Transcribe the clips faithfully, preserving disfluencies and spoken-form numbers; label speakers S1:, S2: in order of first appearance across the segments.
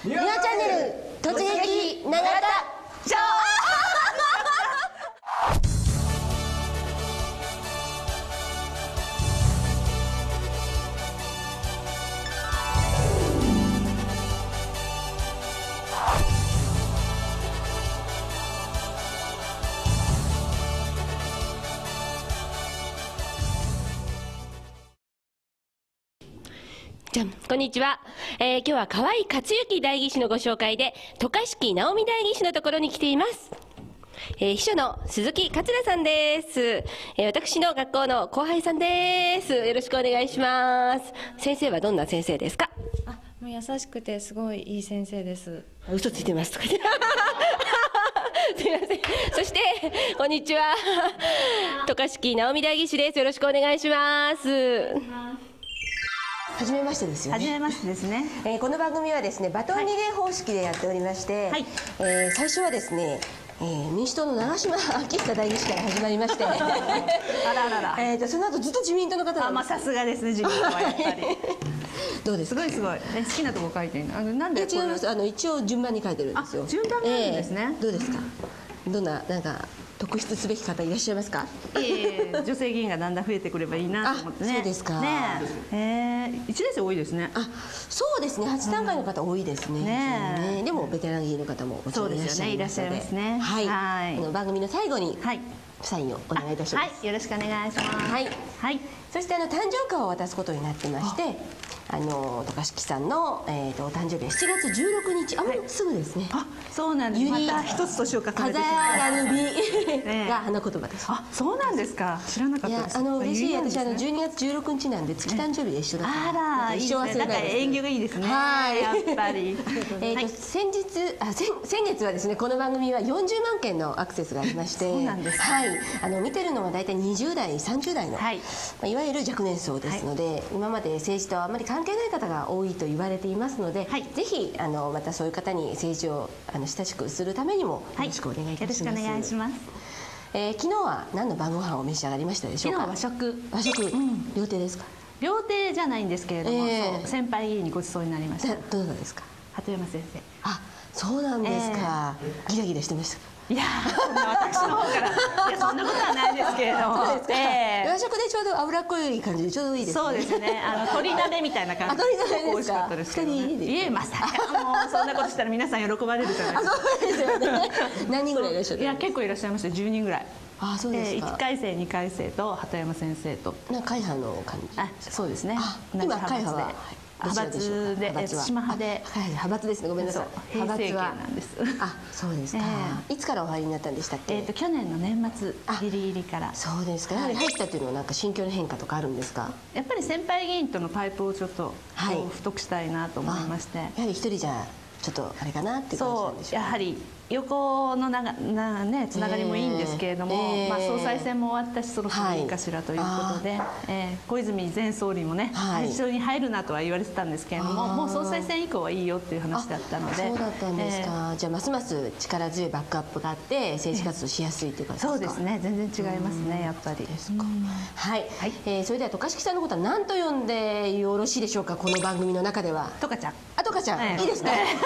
S1: ニワチャンネル突撃長田ショー。じゃん、こんにちは。えー、今日は河合克行代議士のご紹介で、渡嘉敷直美代議士のところに来ています。えー、秘書の鈴木桂さんです。えー、私の学校の後輩さんです。よろしくお願いします。先生はどんな先生ですか？
S2: あ、もう優しくてすごいいい先生です。
S1: 嘘ついてますとか言って。すみません。そしてこんにちは。渡嘉敷直美代議士です。よろしくお願いします。はじめましてですよね。
S2: はじめましてですね。
S1: えー、この番組はですね、バトンリレー方式でやっておりまして、はい、えー、最初はですね、えー、民主党の長島昭久代議士から始まりましてあららら、えーとその後ずっと自民党の方なんです。
S2: あ、まあさすがですね、自民党はやっぱり
S1: どうですか？
S2: すごいすごい。え、好きなとこ書いてるの？あのなんで？
S1: 違います。あの一応順番に書いてるんですよ。
S2: 順番があるんですね。
S1: えー、どうですか？どんななんか特筆すべき方いらっしゃいますか？
S2: ええ、女性議員がだんだん増えてくればいいなと思ってね。
S1: そうですか。
S2: ねえ、ええ、一年生多いですね。
S1: あ、そうですね。初段階の方多いですね。ね。でもベテラン議員の方ももちろんいらっしゃいますので。
S2: いらっしゃいますね。
S1: はい。あの番組の最後に
S2: はい
S1: サインをお願いいたします。
S2: はい、よろしくお願いします。
S1: はいはい。そしてあの誕生花を渡すことになってまして、あの渡嘉敷さんのえっとお誕生日はしちがつじゅうろくにち、あ、もうすぐですね。
S2: あ、そうなんです。また一つ年を重ねてしまいました。
S1: 飾らぬ美が花言葉です。
S2: あ、そうなんですか。知らなかったです。
S1: あの嬉しい。私あのじゅうにがつじゅうろくにちなんで月誕生日で一緒だった。
S2: あら、一緒忘れない。なんか縁起がいいですね。はい、やっぱり。
S1: えっと先日あ先先月はですね、この番組はよんじゅうまんけんのアクセスがありまして、
S2: そうなんです。
S1: はい。あの見てるのはだいたいにじゅうだいさんじゅうだいの、はい、まあいわゆる若年層ですので、今まで政治とはあまり関係ない方が多いと言われていますので、ぜひあのまたそういう方に政治をあの親しくするためにもよろしくお願いいたします。
S2: よろしくお願いします。
S1: えー、昨日は何の晩ご飯をお召し上がりましたでしょうか？
S2: 昨日は和食。
S1: 和食、うん、料亭ですか？
S2: 料亭じゃないんですけれども、えー、そう先輩議員にごちそうになりました。
S1: どなたですか？
S2: 鳩山先生。
S1: あ、そうなんですか。えー、ギラギラしてましたか？
S2: いやー、私の方からいやそんなことはないですけれども、
S1: そうですか。えー、和食でちょうど脂っこい感じでちょうどいいですね。そうですね。
S2: あの鶏鍋みたいな感じで。
S1: 鶏鍋ですか？
S2: 美味しかったですけどね。
S1: 二人で。
S2: いえ、まさかもうそんなことしたら皆さん喜ばれるじゃないですか。
S1: そうですよね。何人ぐらいいらっしゃる？
S2: いや、結構いらっしゃいました。じゅうにんぐらい。
S1: あ、そうですか。
S2: いっかいせいにかいせいと鳩山先生と。
S1: なんか会派の感じ。
S2: あ、そうですね。
S1: 今会派は
S2: 派閥で対馬派で。
S1: 派閥ですね。ごめんなさい。
S2: 平成系なんです。
S1: あ、そうですか。いつからお入りになったんでしたっけ？
S2: えっと去年の年末ギリギリから。
S1: そうですか。やはり入ったっていうのはなんか心境の変化とかあるんですか？
S2: やっぱり先輩議員とのパイプをちょっと太くしたいなと思いまして。や
S1: はり一人じゃちょっとあれかなっていう感じなんでしょうか？
S2: そう、やはり横のながなねつながりもいいんですけれども、えー、まあ総裁選も終わったしそろそろいいかしらということで、はい、えー、小泉前総理もね、はい、一緒に入るなとは言われてたんですけれども、もう総裁選以降はいいよっていう話だったので。
S1: そうだったんですか。えー、じゃあますます力強いバックアップがあって政治活動しやすいという感じですか？
S2: そうですね。全然違いますね、やっぱり。
S1: ですか。はい。はい、えー、それでは渡嘉敷さんのことは何と呼んでよろしいでしょうか？この番組の中では。
S2: とかちゃん。
S1: あ、とかちゃん、えー、いいですか？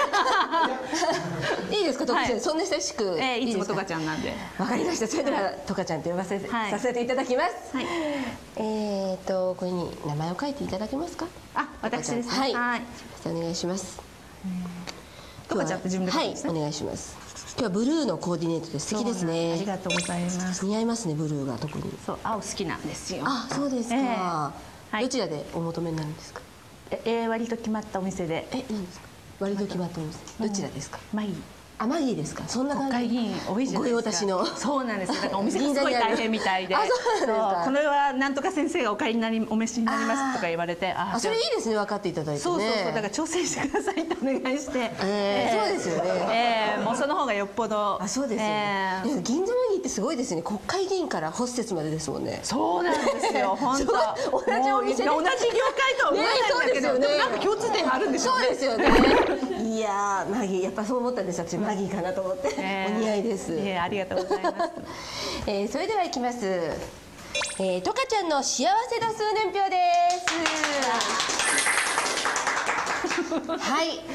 S1: いいですか？とかちゃん、そんな親しく。
S2: えー、いつもとかちゃんなんで。
S1: わかりました。それではとかちゃんと呼ばせさせていただきます。はい。えっとこれに名前を書いていただけますか？
S2: あ、私です。
S1: はい。はい。お願いします。
S2: とかちゃんって自分で書いて
S1: ですね。はい、お願いします。今日はブルーのコーディネートで素敵ですね。
S2: ありがとうございます。
S1: 似合いますね、ブルーが特に。
S2: そう、青好きなんですよ。
S1: あ、そうですか。どちらでお求めになるんですか？
S2: え、割と決まったお店で。
S1: え、何ですか？割と決まったお店。どちらですか？
S2: マギー。
S1: あ、マギーですか。そんな感じ。
S2: 国会議員多いじゃないですか。
S1: 御用達の。
S2: そうなんですよ。だからお店がすごい大変みたいで。あ、そうなんですか。これはなんとか先生がお帰りになりお召しになりますとか言われて、
S1: あ、それいいですね。分かっていただいてね。
S2: そうそうそう。だから調整してくださいとお願いして。
S1: ええ、そうですよね。
S2: ええ、もうその方がよっぽど。
S1: あ、そうですよね。銀座マギーってすごいですね。国会議員からホステスまでですもんね。
S2: そうなんですよ。本当。
S1: 同じお店、
S2: 同じ業界とは思えないんだけど、なんか共通点があるんでしょうね。
S1: そうですよね。いやー、マギーやっぱそう思ったんです。私マギーかなと思って。お似合いです。
S2: えー、ありがとうございます。
S1: えー、それではいきます。えー、とかちゃんの幸せ度数年表です。はい。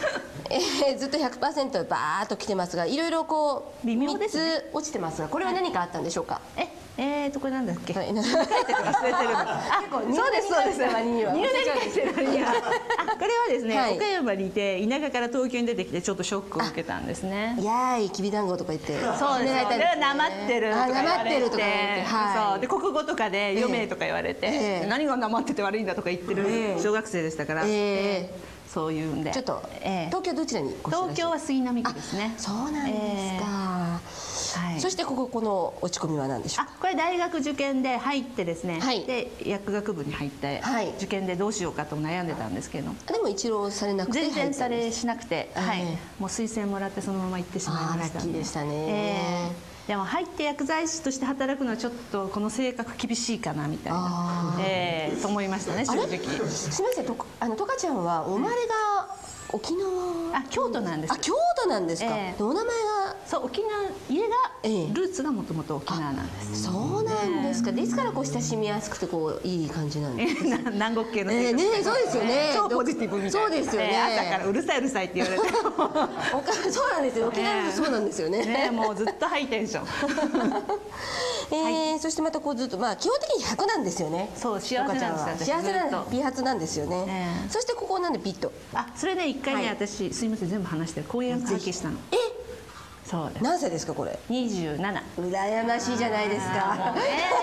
S1: えー、ずっと ひゃくパーセント バーっと来てますが、いろいろこう
S2: 微妙ですね
S1: みっつ落ちてますが、これは何かあったんでしょうか。
S2: え、えーとこれなんだっけ。
S1: はい、
S2: 書いて忘れてる。あ、そうですそうです。
S1: 入念に書いてた割には
S2: 入念に書いてる割には。あ、これはですね、
S1: はい、
S2: 岡山にいて田舎から東京に出てきてちょっとショックを受けたんですね。
S1: いやーいきびだんごとか言って。
S2: そうですよ。でなまってるとか言われて、
S1: とか言って、
S2: はい、そうで国語とかで読めとか言われて、
S1: えー、
S2: 何がなまってて悪いんだとか言ってる小学生でしたから。えーえーそういうんで
S1: ちょっと、えー、東京どちらにご
S2: 東京は杉並区ですね。
S1: そうなんですか、えーはい、そしてこここの落ち込みは何でしょうか。
S2: あ、これ大学受験で入ってですね、
S1: はい、
S2: で薬学部に入って、はい、受験でどうしようかと悩んでたんですけど、
S1: でも一浪されなくて
S2: 全然されしなくて、はい、もう推薦もらってそのまま行ってしまいました。
S1: ラッキーでしたね、
S2: えーでも入って薬剤師として働くのはちょっとこの性格厳しいかなみたいな、えー、と思いましたね、正直。
S1: すみません、とあのとかちゃんはお生まれが沖縄、
S2: あ、京都なんです。
S1: あ、京都なんですか、えー、お名前が。
S2: そう、沖縄、家が、えー、ルーツがもともと沖縄なんです。
S1: そうなんですか。ですからこう親しみやすくてこういい感じなんですか。
S2: 南国系の
S1: えー、ね、そうですよね。
S2: 超ポジティブみたいな。
S1: そうですよね。
S2: 朝からうるさいうるさいって言われて。
S1: そうなんですよ。沖縄もそうなんですよね。
S2: ね、もうずっとハイテンション。
S1: ええ、そしてまたこうずっとまあ基本的にひゃくなんですよね。
S2: そう、幸せなんですよ。
S1: 幸せなんです。美髪なんですよね。そしてここなんでピッと。
S2: あ、それね、一回ね、私すいません全部話してる。婚約関係したの。
S1: え、
S2: そうです。
S1: 何歳ですかこれ。
S2: にじゅうなな。
S1: 羨ましいじゃないですか。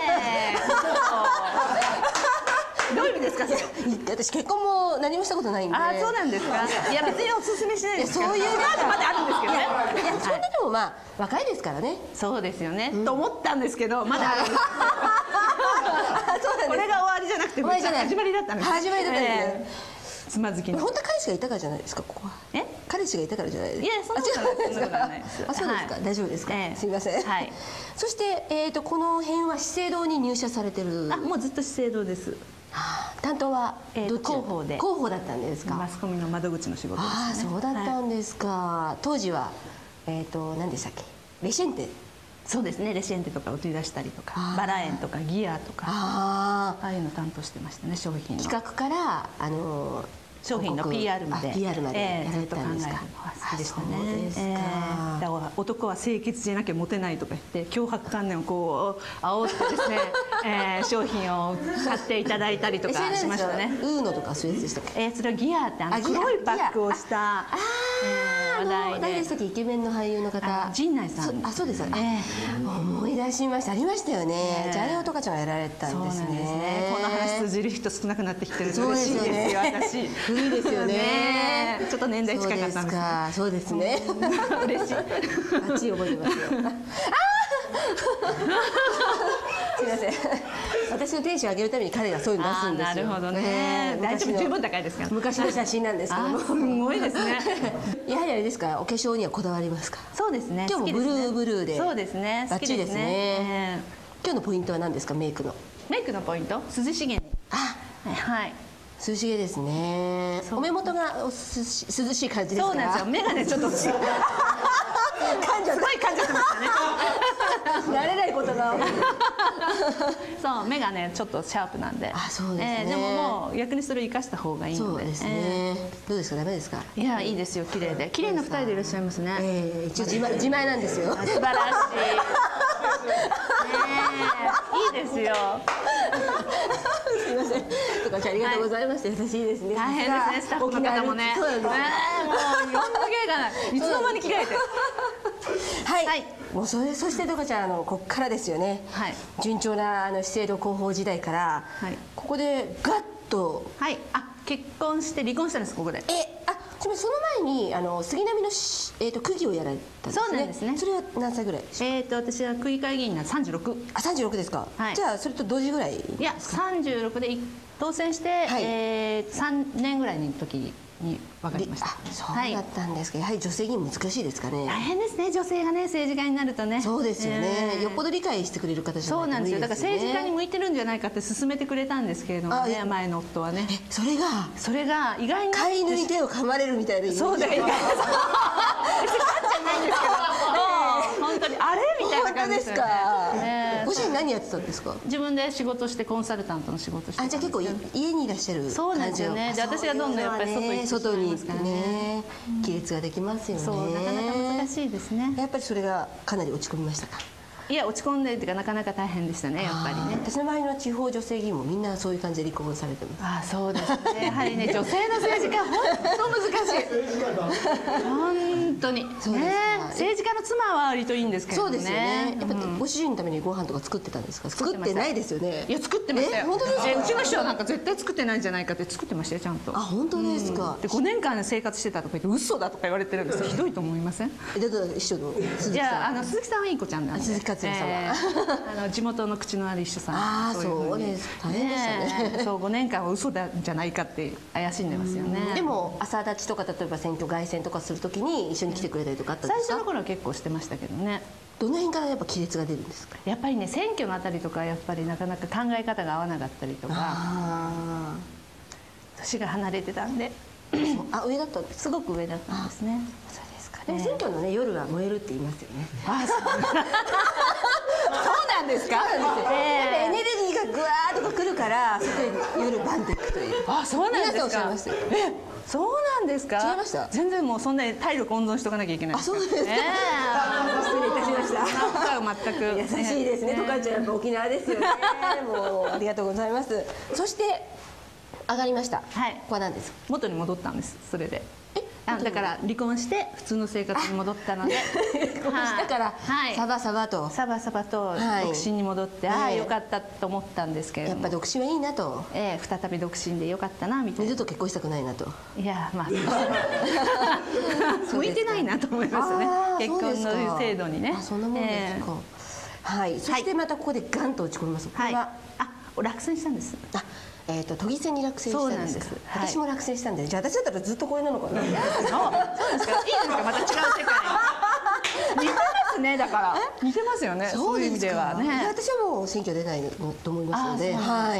S2: どういう意味ですか。
S1: 私結婚も何もしたことないんで。
S2: あ、そうなんですか。いや別にお勧めしないです。そういうまであるんですけどね。
S1: いや、それでもまあ若いですからね。
S2: そうですよね。と思ったんですけど、まだあるんです。これが終わりじゃなくて始まりだったんです。
S1: 始まりだったんですね。
S2: つまずきの。
S1: 本当彼氏がいたからじゃないですかここは。え？彼氏がいたからじゃないですか。
S2: いや、そんなことないです。
S1: あ、そうですか。大丈夫ですか。すみません。はい。そしてえっとこの辺は資生堂に入社されてる。
S2: あ、もうずっと資生堂です。
S1: 担当は
S2: 広報で。
S1: 広報だったんですか。
S2: マスコミの窓口の仕事ですね。
S1: ああ、そうだったんですか。当時はえっと何でしたっけ。レシェンテ。
S2: そうですね、レシェンテとか売り出したりとか、バラ園とかギアとか、ああいうの担当してましたね、商品の。
S1: 企画からあの
S2: 商品の ピーアール まで
S1: ピーアール までやられ
S2: たんですか。好きでしたね。
S1: だ
S2: から男は清潔じゃなきゃモテないとか言って強迫観念をこう煽ってですね、えー、商品を買っていただいたりとかしましたね。
S1: ウーノとかそういうやつでしたっけ。
S2: えー、それはギアってあの黒いバッグをした
S1: 話題で。誰でしたっけ、イケメンの俳優の方。
S2: 陣内さん。
S1: あ、そうです。思い出しました。ありましたよね。じゃああれをとかちゃんがやられたんですね。
S2: この話通じる人少なくなってきてる。そうですよね。私。
S1: 古いですよね。
S2: ちょっと年代近かったんですか。
S1: そうですね。嬉しい。あっち覚えてますよ。すみません。私のテンション上げるために彼がそういうの出すんですよ。
S2: なるほどね。大丈夫、十分高いですから。
S1: 昔の写真なんですけども。
S2: すごいですね。
S1: やはりあれですか、お化粧にはこだわりますか。
S2: そうですね。
S1: 今日もブルーブルーで。
S2: そうですね。
S1: バッチリですね。今日のポイントは何ですか、メイクの。
S2: メイクのポイント、涼しげに。あ、はい。
S1: 涼しげですね。お目元が涼しい感じですか。
S2: そうなんですよ。目がねちょっと。すごい噛んじゃってましたね。
S1: 慣れないことが。
S2: そう、目がねちょっとシャープなんで。
S1: あ、そうですね。
S2: でももう逆にそれを生かした方がいいので。
S1: そうですね。どうですか、ダメですか。
S2: いや、いいですよ、綺麗で、綺麗な二人でいらっしゃいますね。
S1: ええ、一応自前自前なんですよ。
S2: 素晴らしい。いいですよ。
S1: すみません。とかありがとうございました。優しいですね。
S2: 大変ですね、スタッフの方もね。そうですね。もう呼んだ芸がない。いつの間に着替えて。
S1: はい。もうそれ、そしてとかちゃん、あのこっからですよね。はい。順調なあの資生堂広報時代から、ここでガッと。
S2: はい。あ、結婚して離婚したんですここで。
S1: え、あ、その前にあの杉並のえっと区議をやられたんですね。
S2: そうなんですね。
S1: それは何歳ぐらい？
S2: えっと私は区議会議員なさんじゅうろく。
S1: あ、さんじゅうろくですか。じゃあそれと同時ぐらい？い
S2: や、さんじゅうろくで当選してさんねんぐらいの時に分かりました。
S1: そうだったんですけど、やはり女性にも難しいですかね。
S2: 大変ですね、女性がね政治家になるとね。
S1: そうですよね。よっぽど理解してくれる方じゃないと無理ですよね。
S2: そうなんですよ。だから政治家に向いてるんじゃないかって勧めてくれたんですけれどもね、前の夫はね。
S1: それが
S2: それが意外に
S1: 飼い犬に手を噛まれるみたいな。
S2: そうだ、意外に。飼っちゃないんですけど。本当にあれみみたいな感じですよね。
S3: 本当ですか。ご主人何やってたんですか。
S2: 自分で仕事してコンサルタントの仕事して。
S3: あ、じゃあ結構家にいらっしゃる。
S2: そうなんですよね。で私がどんどんやっぱり外行って
S3: 外に行ってね、亀裂ができますよね。
S2: そうなかなか難しいですね。
S3: やっぱりそれがかなり落ち込みましたか。
S2: いや落ち込んでっていうかなかなか大変でしたねやっぱりね。
S3: 私の周りの地方女性議員もみんなそういう感じで離婚されてます。
S2: あ、そうですね。やはりね女性の政治家本当難しい。本当に。ね、政治家の妻は割といいんですけどね。
S3: そうですよね。やっぱご主人のためにご飯とか作ってたんですか。作ってないですよね。
S2: いや作ってましたよ。
S3: 本当ですか。
S2: うちの人はなんか絶対作ってないんじゃないかって作ってましたよちゃんと。
S3: あ、本当ですか。
S2: でごねんかん生活してたとか言って嘘だとか言われてるんですよ。ひどいと思いません。
S3: え、だから一緒の鈴木さん。
S2: いやあの鈴木さんはいい子ちゃんなんで。
S3: 鈴木克也さんは。
S2: あの地元の口のある一緒さん。
S3: ああ、そうです。大変でしたね。
S2: そうごねんかんは嘘だじゃないかって怪しんでますよね。
S3: でも朝立ちとか例えば選挙凱旋とかするときに一緒に来てくれたりとかあったんですか。
S2: 最初の頃は結構してましたけどね。
S3: どの辺からやっぱ亀裂が出るんですか。
S2: やっぱりね選挙のあたりとかやっぱりなかなか考え方が合わなかったりとか。年が離れてたんで。
S3: あ、上だったんです。
S2: すごく上だったんですね。
S3: そうですか。でも選挙のね夜は燃えるって言いますよね。
S2: あ、そうなんですか。やっぱ
S3: エネルギーがぐわーっとくるからそこで夜バンっていくという。
S2: あ、そうなんですか。え、そうなんですか。
S3: 違いました。
S2: 全然もうそんな体力温存しとかなきゃいけない。
S3: あ、そうですか。失礼いたしました。
S2: 全く
S3: 優しいですね。十勝ちゃんやっぱ沖縄ですよね。もうありがとうございます。そして上がりました。はい。ここは何ですか。
S2: 元に戻ったんです。それで。あ、だから離婚して普通の生活に戻ったので、
S3: だからサバサバと
S2: サバサバと独身に戻って、ああよかったと思ったんですけれども、
S3: やっぱ独身はいいなと、
S2: ええ再び独身でよかったなみたいな。
S3: 二度と結婚したくないなと。
S2: いやまあ向いてないなと思いましたね。結婚の制度にね。
S3: あ、そんなもんですか。はい。そしてまたここでガンと落ち込みます。これは
S2: あ、落選したんです。
S3: あ、えっと都議選に落選したんです。私も落選したんで、じゃあ私だったらずっとこれなのかな。そうですか。いいですか。また違う世界。似てますね。だから似てますよね。そういう意味ではね。私はもう選挙出ないと思いますので、はい。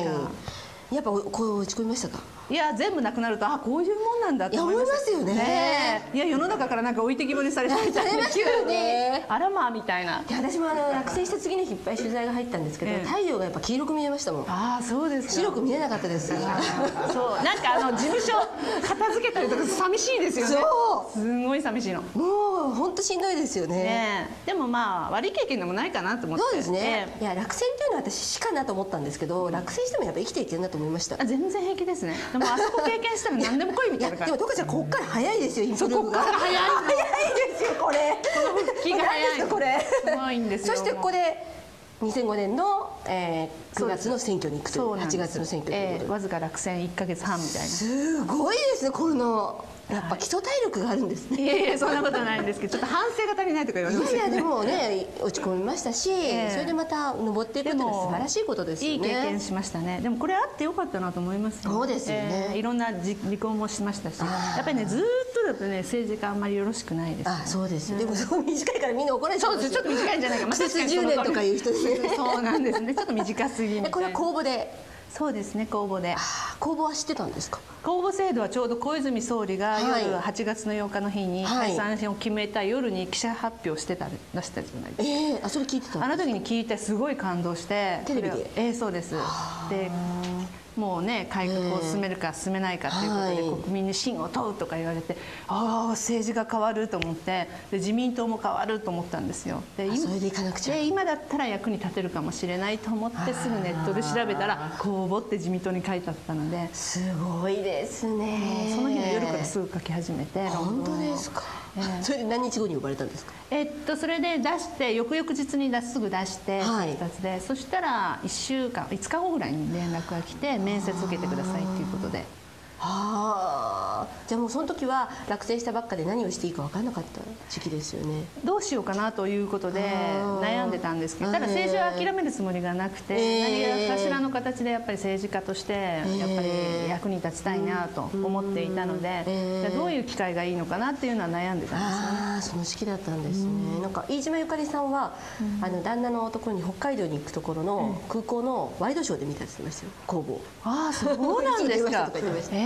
S3: やっぱこう落ち込みましたか。いや全部なくなるとあこういうもんなんだって思いますよね。いや世の中からなんか置いてきぼりされちゃったんで急にあらまあみたいな。いや私もあの落選した次の日いっぱい取材が入ったんですけど、太陽がやっぱ黄色く見えましたもん。ああそうですか。白く見えなかったです。そうなんかあの事務所片付けたりとか寂しいですよね。そうすごい寂しいの。もう本当しんどいですよね。でもまあ悪い経験でもないかなと思って。そうですね。いや落選っていうのは私死かなと思ったんですけど、落選してもやっぱ生きていけるなと思いました。全然平気ですね。でもあそこ経験したら何でも来いみたいな。でもトカちゃんこっから早いですよ。そこから早い早いですよこれ。この復帰が早いこれ。すごいんですよ。そしてここでにせんごねんのくがつの選挙に行くというはちがつの選挙ということで、わずか落選いっかげつはんみたいな。すごいですねこの。やっぱ基礎体力があるんですね。いやいやそんなことないんですけど、ちょっと反省が足りないとか言われましたね。いやでもね落ち込みましたし、それでまた登っていくっていうのは素晴らしいことですよね。いい経験しましたね。でもこれあってよかったなと思います。そうですよね。いろんな離婚もしましたし、やっぱりねずっとだとね政治家あんまりよろしくないです。あ、そうです。でもすごい短いからみんな怒られちゃう。そうです。ちょっと短いんじゃないか。またじゅうねんとかいう人ですね。そうなんですね。ちょっと短すぎ。これは公募で。そうですね公募で。公募は知ってたんですか。公募制度はちょうど小泉総理が夜はちがつのようかの日に解散を決めた夜に記者発表してた出したじゃないですか。ええ、あそれ聞いてた。あの時に聞いてすごい感動して。テレビで。ええそうです。で。もうね改革を進めるか進めないかということで国民に信を問うとか言われて、ああ政治が変わると思って、で自民党も変わると思ったんですよ。でそれでいかなくちゃ。で今だったら役に立てるかもしれないと思ってすぐネットで調べたら公募って自民党に書いてあったので、すごいですね。その日の夜からすぐ書き始めて。本当ですか。それで何日後に呼ばれたんですか。えっとそれで出して翌々日にすぐ出してふたつで、そしたらいっしゅうかんいつかごぐらいに連絡が来て面接受けてくださいっていうことで。はあ、じゃあもうその時は落選したばっかで何をしていいか分からなかった時期ですよね。どうしようかなということで悩んでたんですけど、ただ政治は諦めるつもりがなくて、何かしらの形でやっぱり政治家としてやっぱり役に立ちたいなと思っていたので、じゃあどういう機会がいいのかなっていうのは悩んでたんですよね。ああ、その時期だったんですね。なんか飯島ゆかりさんはあの旦那のところに北海道に行くところの空港のワイドショーで見たって言ってましたよ、公募。ああ、そうなんですか。え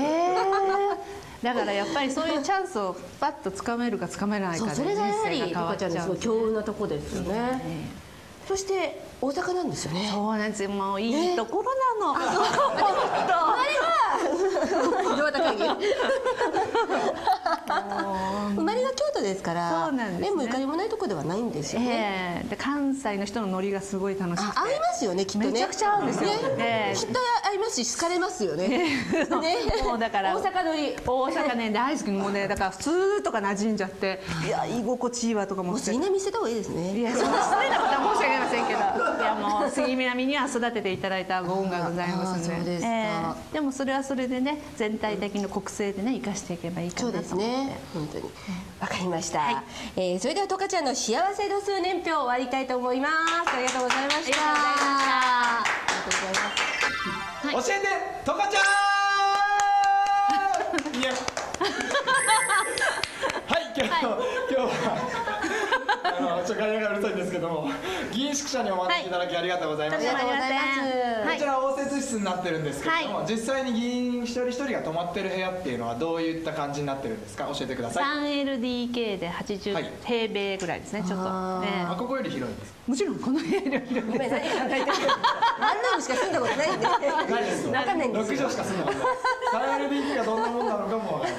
S2: だからやっぱりそういうチャンスをパッとつかめるかつかめないかで人生が変わっちゃう。それがやはりトカちゃんのすごい
S3: 強運なとこですよね。そして大阪なんですよね。
S2: そうなんですよ。もういいところなの。あ、そう。
S3: 生まれが京都ですから、縁もゆかりもないとこではないんですよね。
S2: で関西の人のノリがすごい楽しくて。
S3: 合いますよね、きっとね。
S2: めちゃくちゃ合うんですよ。きっと
S3: 合いますし好かれますよね。ね、
S2: もうだから
S3: 大阪ノリ、
S2: 大阪ね大好き。もうねだから普通とか馴染んじゃって、いや居心地いいわとかも。
S3: もう杉並捨てた方がいいですね。
S2: いや、そんな失礼なことは申し訳ありませんけど、いやもう杉並には育てていただいたご恩がございますので。でもそれはそれでね、全体的な国政でね生かしていけばいいかなと思って。そうですね、
S3: 本当にわかりました。はい、えー、それではトカちゃんの幸せ度数年表を終わりたいと思います。ありがとうございました。ありがとうござい
S4: ます。教えてトカちゃん。いや。はい、今日、はい、今日はあのちょっと外野がうるさいんですけども、議員宿舎にお招きいただきありがとうございました。
S3: ありがとうございます。
S4: こちら応接室になってるんですけれども、はい、実際に議員一人一人が泊まってる部屋っていうのはどういった感じになってるんですか、教えてください。
S2: スリーエルディーケー ではちじゅうへいべいぐらいですね。ちょっとね、
S4: あ、ここより広いんです。
S2: もちろんこの部屋より広いです。ごめん、何考えてる。あんな
S3: のしか住んだことないんで。ない
S4: ですよ。わかんないんですよ。ろくじょうしか住んだことない。スリーエルディーケー がどんなもんなのかもわからない。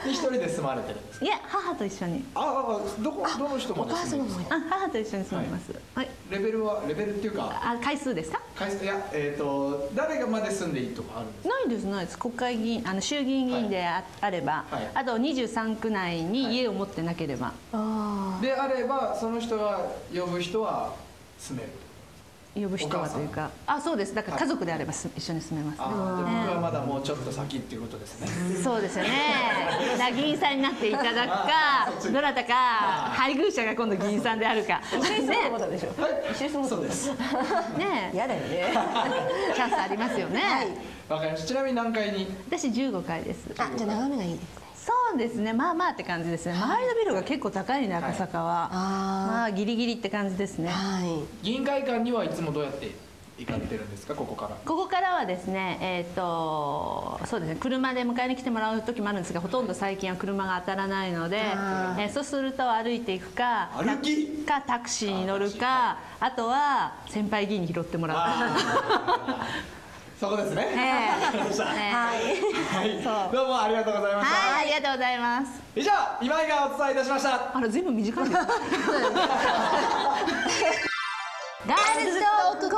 S4: 一人で住まれてるんですか。
S2: いや、母と一緒に。
S4: ああ、どこ、どの人もですね。
S2: あ、母と一緒に住んでます。はい。
S4: レベルは、レベルっていうか。
S2: あ、回数ですか。
S4: 回数、いや、えっと、誰がまで住んでいいとかあるんですか。
S2: ないです、ないです。国会議員、あの衆議院議員であれば、あとにじゅうさんく内に家を持ってなければ。
S4: であれば、その人が呼ぶ人は住める。
S2: 呼ぶ人はというか、あ、そうです。だから家族であれば一緒に住めます。
S4: 僕はまだもうちょっと先っていうことですね。
S2: そうですよね。議員さんになっていただくか、どなたか配偶者が今度議員さんであるか。
S3: 一緒に住むことでしょ。一緒に住むことです。ね、嫌だよね。
S2: チャンスありますよね。
S4: わかりました。ちなみに何階に？
S2: 私じゅうごかいです。
S3: あ、じゃあ眺めがいいですね。
S2: そうですね、まあまあって感じですね。周りのビルが結構高いね、赤坂は。まあギリギリって感じですね。
S4: 議員会館にはいつもどうやって行かれてるんですか、ここから。
S2: ここからはですね、えっとそうですね、車で迎えに来てもらう時もあるんですが、ほとんど最近は車が当たらないので、えそうすると歩いていくか、
S4: 歩き
S2: かタクシーに乗るか、あとは先輩議員に拾ってもらう。
S4: そこですね。
S2: はい。
S4: どうもありがとうございました。
S2: はい、ありがとうございます。
S4: 以上、今井がお伝えいたしました。
S2: あら、全部短いです。ガールズトークコーナー。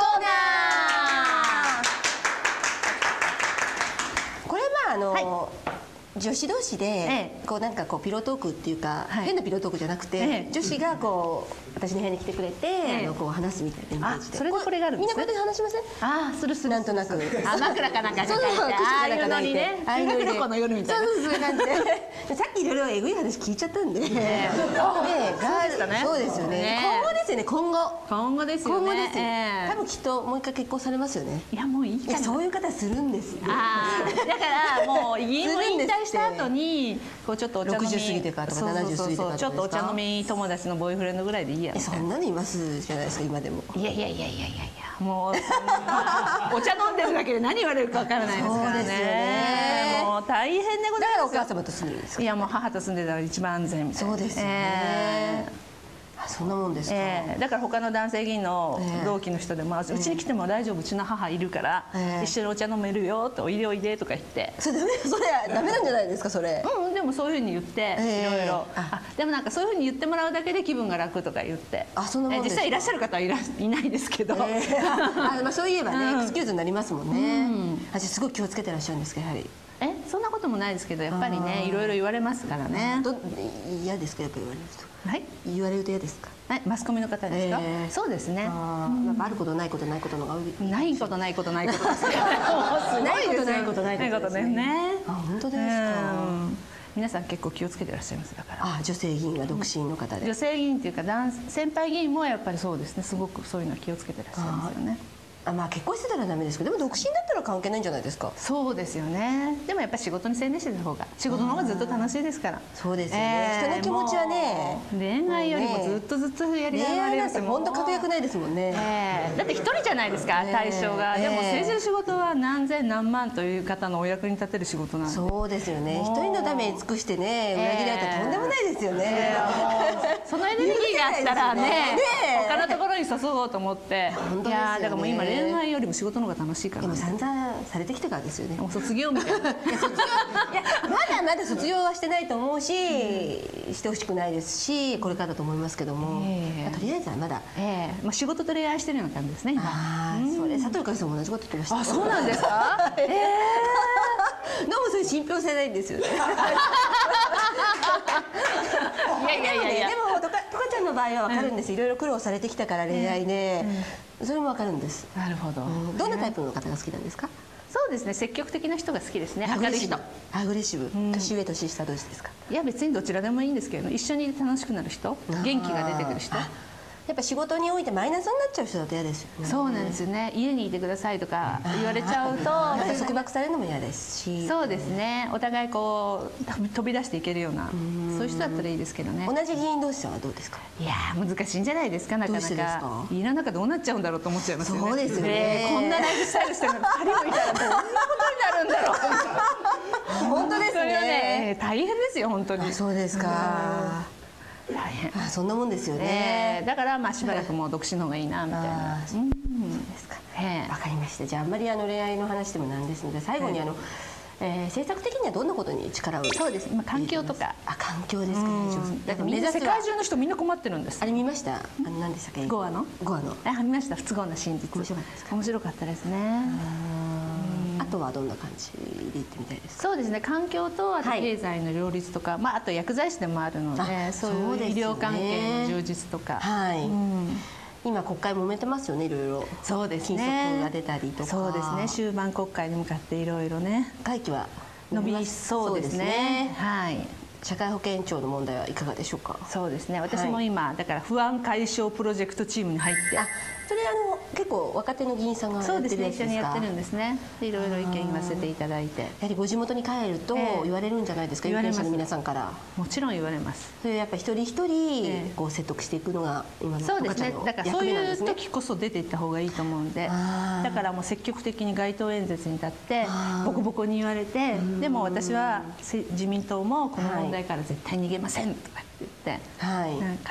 S3: これはあの。女子同士でこうなんかこうピロートークっていうか、変なピロートークじゃなくて、女子がこう私の部屋に来てくれて、あのこう話すみたいなイメージで。
S2: それでこれがあるんですね。
S3: みんなこうやって話しません？
S2: ああ、するする。
S3: なんとなく。
S2: あ、枕かなんか。そうそうそう。ああいうのにね。ああいうのの夜みたいな。
S3: そうそうそう感じで。さっきいろいろエグい話聞いちゃったんで。ね、そうですよね。今後ですよね。今後。
S2: 今後ですよね。
S3: 今後です。多分きっともう一回結婚されますよね。
S2: いやもういいかな。
S3: そういう方するんです。
S2: ああ。だからもう議員も引退した後に。こうちょっとお茶飲み、
S3: ろくじゅう過ぎてからとかななじゅう過ぎてから
S2: ちょっとお茶飲み友達のボーイフレンドぐらいでいいや。
S3: そんなにいますじゃないですか今でも。
S2: いやいやいやいやいやいや、もうお茶飲んでるだけで何言われるかわからないですからね。もう大変でございます。
S3: だからお母様と住んでるんですか。
S2: いやもう母と住んでたら一番安全みたいな。
S3: そうですよね。そんなもんですか。
S2: えー、だから他の男性議員の同期の人でも、うちに来ても大丈夫、うちの母いるから、一緒にお茶飲めるよって、おいでおいでとか言って。
S3: それダメ、それダメなんじゃないですか、それ。
S2: うん、でもそういうふうに言って、いろいろ。あ、でもなんかそういうふうに言ってもらうだけで気分が楽とか言って。
S3: あ、そんなもんですか。
S2: 実際いらっしゃる方はいらいないですけど。あ、
S3: まあそういえばね、エクスキューズになりますもんね。私すごい気をつけてらっしゃるんですけど、やはり。
S2: え、そんなこともないですけど、やっぱりね、いろいろ言われますからね。
S3: 嫌ですか、やっぱり言われると。
S2: はい。
S3: 言われると嫌ですか。
S2: はい、マスコミの方ですか。そうですね。
S3: やっぱあることないことないことのが多い。
S2: ないことないことないことです。
S3: ないことないことないことですね。あ、本当ですか。
S2: 皆さん結構気をつけてらっしゃいますだから。
S3: あ、女性議員が独身の方で。
S2: 女性議員っていうか男先輩議員もやっぱりそうですね。すごくそういうの気をつけてらっしゃいますよね。
S3: あ、まあ結婚してたらダメですけど、でも独身だったら関係ないんじゃないですか。
S2: そうですよね。でもやっぱり仕事に専念してた方が、仕事の方がずっと楽しいですから。
S3: そうですよね、人の気持ちはね、
S2: 恋愛よりもずっとずっとやりがいがありますよ。
S3: 本当確約ないですもんね。
S2: だって一人じゃないですか、対象が。でも政治の仕事は何千何万という方のお役に立てる仕事なんで。
S3: そうですよね、一人のために尽くしてね、裏切られたらとんでもないですよね。
S2: そのエネルギーがあったらね、他のところに注ごうと思って、いやだからもう今恋愛よりも仕事の方が楽しいから。
S3: でも散々されてきてからですよね。
S2: もう卒業みたいな。いや
S3: まだまだ卒業はしてないと思うし、してほしくないですし、これからだと思いますけども、とりあえずはまだ、
S2: まあ仕事と恋愛してるような感じですね今。
S3: ああ、それ佐藤かさんも同じこと言ってました。
S2: あ、そうなんですか。ええ。
S3: どうもそれ信憑性ないんですよね。
S2: いやいやいやいや。
S3: でもとかとかちゃんの場合はわかるんです。いろいろ苦労されてきたから恋愛で、それもわかるんです。
S2: なるほど。
S3: どんなタイプの方が好きなんですか。
S2: そうですね、積極的な人が好きですね。明るい人。
S3: アグレッシブ。年上年下どうですか。
S2: いや別にどちらでもいいんですけど、一緒に楽しくなる人、元気が出てくる人。
S3: やっぱ仕事においてマイナスになっちゃう人だと嫌ですよね。
S2: そうなんですよね。家にいてくださいとか言われちゃうと、
S3: 束縛されるのも嫌ですし。
S2: そうですね。お互いこう飛び出していけるような、そういう人だったらいいですけどね。
S3: 同じ議員同士はどうですか。
S2: いや難しいんじゃないですか、なかなか。家の中どうなっちゃうんだろうと思っちゃいますよね。
S3: そうですよね。
S2: こんなライフスタイルしてるのにふたりもいたらどんなことになるんだろう。
S3: 本当ですね。
S2: 大変ですよ本当に。
S3: そうですか。
S2: 大変。
S3: そんなもんですよね。
S2: だからまあしばらくもう独身の方がいいなみたいな。
S3: そうですか。わかりました。じゃああんまりあの恋愛の話でもなんですので、最後にあの政策的にはどんなことに力を。
S2: そうです。今環境とか。
S3: あ、環境ですか。
S2: だってみんな世界中の人みんな困ってるんです。
S3: あれ見ました。あの何でしたっけ。
S2: ゴアの。
S3: ゴアの。
S2: あ、見ました。不都合な真実。
S3: 面白かったですか。
S2: 面白かったですね。
S3: あとはどんな感じで言ってみたいですか。
S2: そうですね、環境とあと経済の両立とか、まああと薬剤師でもあるので、そういう医療関係の充実とか。はい。今国会揉めてますよね、いろいろ。そうですね。金属が出たりとか。そうですね。終盤国会に向かっていろいろね。会期は伸びそうですね。はい。社会保険庁の問題はいかがでしょうか。そうですね。私も今だから不安解消プロジェクトチームに入って。あ、それあの結構若手の議員さんがやってるやつですか。そうですね。一緒にやってるんですね。いろいろ意見言わせていただいて。やはりご地元に帰ると言われるんじゃないですか。有権者の皆さんから。もちろん言われます。それやっぱ一人一人こう説得していくのが今の。そうですね。だからそういう時こそ出ていった方がいいと思うんで。だからもう積極的に街頭演説に立ってボコボコに言われて、でも私は自民党もこの問題から絶対逃げませんとかって言って、はい、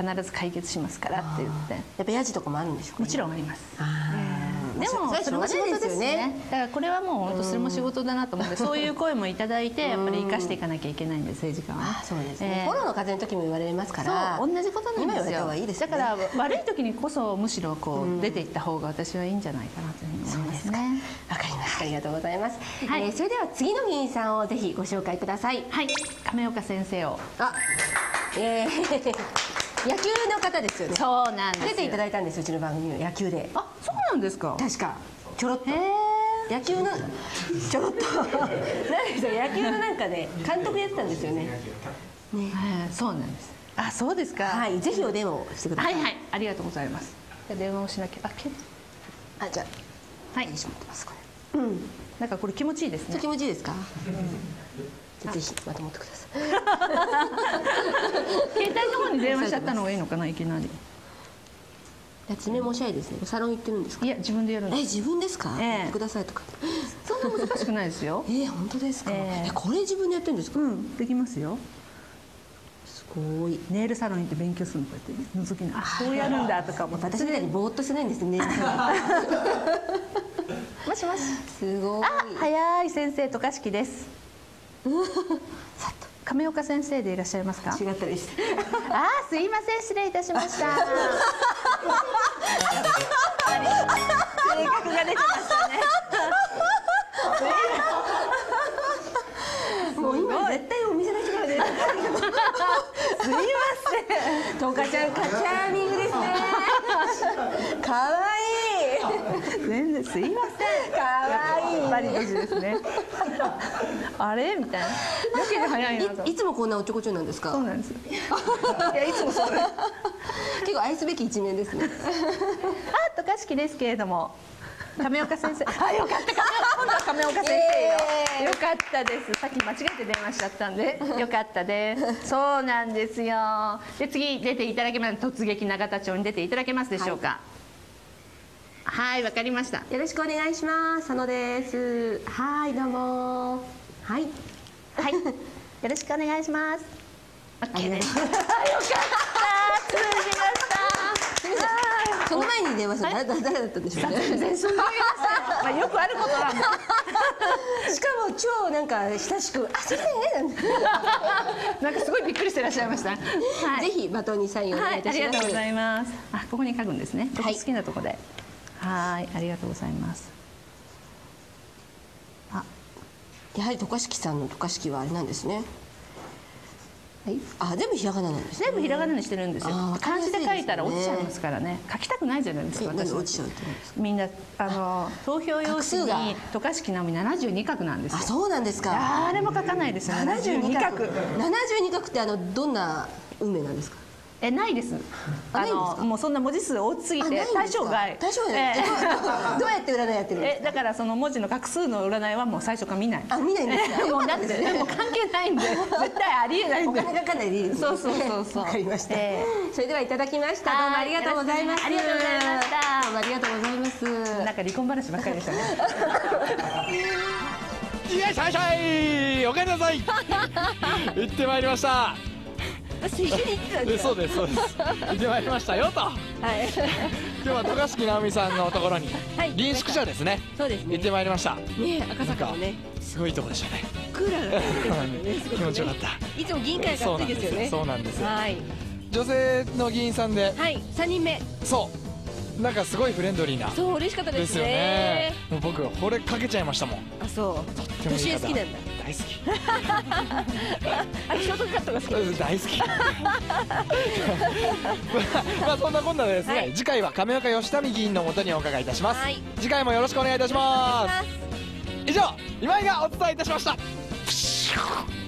S2: 必ず解決しますからって言って。やっぱヤジとかもあるんでしょうか。もちろんあります。でもそれも仕事ですね。だからこれはもう本当それも仕事だなと思ってそういう声もいただいてやっぱり生かしていかなきゃいけないんで政治家は。そうですね。コロナの風邪の時も言われますから。そう同じことなんですよ。だから悪い時にこそむしろこう出ていった方が私はいいんじゃないかなというふうに思いますね。わかりました。ありがとうございます。はい。それでは次の議員さんをぜひご紹介ください。はい。亀岡先生を。あ、ええ。野球の方ですよね。そうなんです。出ていただいたんです。うちの番組の野球で。あ、そうなんですか。確かちょろっと。野球のちょろっと。何ですか。野球のなんかね監督やってたんですよね。ね。そうなんです。あ、そうですか。はい。ぜひお電話をしてください。はいはい。ありがとうございます。じゃ電話をしなきゃ。あ、け。あ、じゃあ。はい。しまってますこれ。うん。なんかこれ気持ちいいですね。気持ちいいですか。ぜひまた持ってください。携帯の方に電話しちゃったのがいいのかな、いきなり。爪もしゃいですね。サロン行ってるんですか。いや自分でやるんです。え、自分ですか。やってくださいとか。そんな難しくないですよ。え、本当ですか。え、これ自分でやってるんですか。うん、できますよ。すごい。ネイルサロン行って勉強するのこうやって覗きな。あ、こうやるんだとかも。私みたいにぼーっとしてないんですね。もしもし。すごい。あ、早い先生渡嘉敷です。亀岡先生でいらっしゃいますか。違ったりして。ああ、すいません、失礼いたしました。性格が出てましたね。もう今絶対お店の人から出てる。すいません。とかちゃんカチャーミングですね。可愛い。全然すいません。可愛い。やっぱり年ですね。あれみたいな。やけに早いなと。いつもこんなおちょこちょなんですか。そうなんです。いやいつもそうです。結構愛すべき一面ですね。あ、渡嘉敷ですけれども。 亀岡先生。あ、よかった。今度は亀岡先生よ。よかったです。さっき間違えて電話しちゃったんで、よかったです。そうなんですよ。で、次出ていただけます。突撃永田町に出ていただけますでしょうか。はい、わかりました。
S3: よろしくお願いします。佐野です。はい、どうも。はい。
S2: はい。よろしくお願いします。オッケーです。
S3: あ、よかった。
S2: 通じました。
S3: すみません。その前に電話した誰誰だったんでしょうね。
S2: 全然そう思いません。まあよくあることなんで。
S3: しかも超なんか親しく、あ、それね。
S2: なんかすごいびっくりしてらっしゃいました。はい。
S3: ぜひバトンにサインをお願いいたします。
S2: ありがとうございます。あ、ここに書くんですね。ここ好きなとこで。はい、ありがとうございます。
S3: あ、やはり渡嘉敷さんの渡嘉敷はあれなんですね。はい、あ、全部ひらがななんですね。
S2: 全部ひらがなにしてるんですよ。漢字で書いたら落ちちゃいますからね。書きたくないじゃないですか。私
S3: 落ちちゃうってことですか。
S2: みんなあの投票用紙に渡嘉敷直美ななじゅうに画なんですよ。
S3: あ、そうなんですか。
S2: 誰も書かないですよ。ななじゅうに画。
S3: ななじゅうに画ってあのどんな運命なんですか。
S2: え、ないです。あのもうそんな文字数多すぎて対象外。
S3: 対象外。どうやって占いやってるんですか。
S2: え、だからその文字の画数の占いはもう最初から見ない。
S3: あ、見ないんですか。
S2: もうだってもう関係ないんで、絶対ありえないんで。
S3: お金かかんないでいいです。
S2: そうそうそうそう。
S3: わかりました。それではいただきました。どうもありがとうございます。
S2: ありがとうございました。
S3: どうもありがとうございます。
S2: なんか離婚話ばっかりでしたね。
S4: いやいしょいしょい、おかえりなさい。行ってまいりました。
S1: 一緒に行ってたんですか。
S4: そうですそうです。行ってまいりましたよと。
S1: はい。
S4: 今日は渡嘉敷直美さんのところに臨宿舎ですね。
S1: そうですね。
S4: 行ってまいりました。
S1: ね、赤坂のね。
S4: すごいとこでしたね。
S1: クーラーが
S4: 気持ちよかった。
S1: いつも議員会が暑いですよね。
S4: そうなんです。
S1: はい。
S4: 女性の議員さんで。
S1: はい。三人目。
S4: そう。なんかすごいフレンドリーな。
S1: そう、嬉しかったですね。
S4: ですよね。もう僕は惚れかけちゃいましたもん。
S1: あ、そう。年上好きなんだ。
S4: 大好き。
S1: あ、ショートカットが好き。
S4: 大好き。まあそんなこんなでですね、次回は亀岡義民議員のもとにお伺いいたします。次回もよろしくお願いいたします。以上、今井がお伝えいたしました。